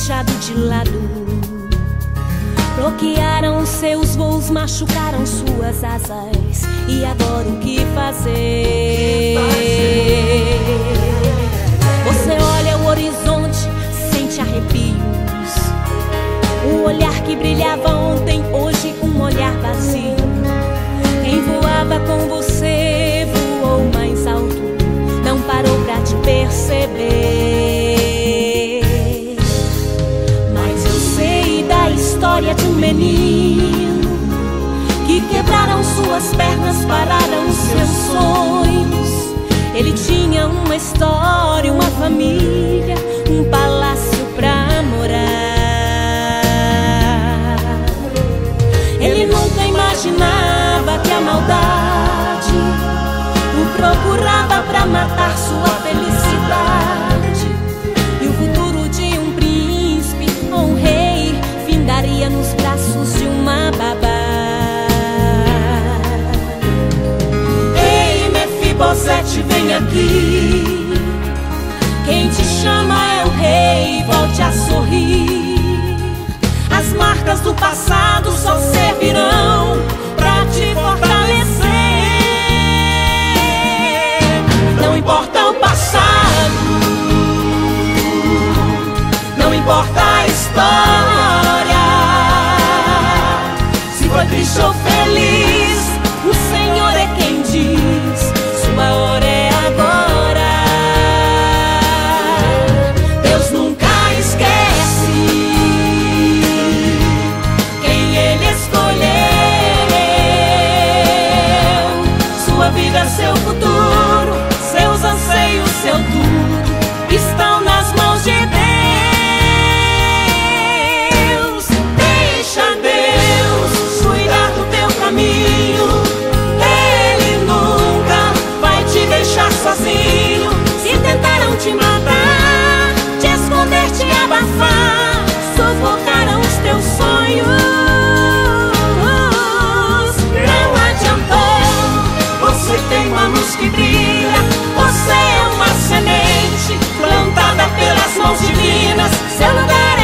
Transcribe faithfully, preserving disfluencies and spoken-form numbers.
deixado de lado. Bloquearam seus voos, machucaram suas asas. E agora o que fazer? Você olha o horizonte, sente arrepios. O olhar que brilhava ontem, hoje um olhar vazio. Quem voava com você voou mais alto, não parou pra te perceber. Mas eu sei da história de um menino que quebraram suas pernas, pararam seus sonhos. Ele tinha uma história, uma família, um palácio pra morar. Ele nunca imaginava que a maldade o procurava pra matar sua felicidade. E o futuro de um príncipe ou um rei findaria nos braços de uma babá. Ei, Mefibosete, vem aqui. Quem te chama é o rei, volte a sorrir. As marcas do passado só servirão pra te fortalecer. Não importa o passado, não importa a história. Se foi triste ou feliz, o Senhor é quem diz: sua hora é agora. Deus nunca esquece quem Ele escolheu. Sua vida, seu futuro, seus anseios, seu tudo estão nas mãos de Deus. Deixa Deus cuidar do teu caminho. Ele nunca vai te deixar sozinho. Se tentaram te matar, te esconder, te abafar, sufocaram os teus sonhos, não adiantou. Você tem uma luz que brilha, você é uma semente plantada pelas mãos divinas. Seu lugar